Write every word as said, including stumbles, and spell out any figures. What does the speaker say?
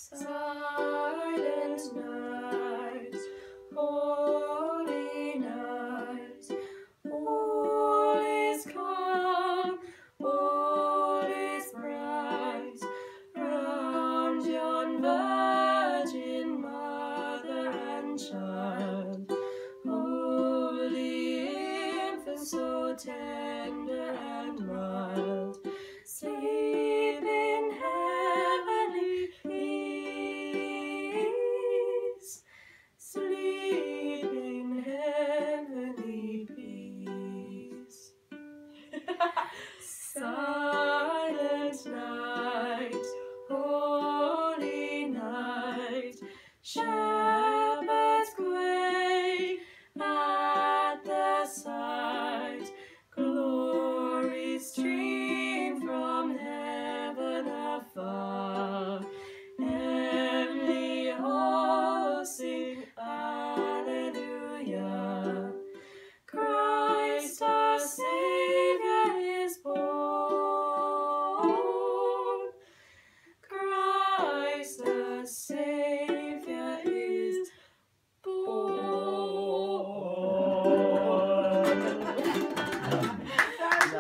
Silent night, holy night, all is calm, all is bright, round yon Virgin Mother and Child, holy infant, so tender and mild, sleep in heavenly peace, sleep in heavenly peace. Silent night, holy night,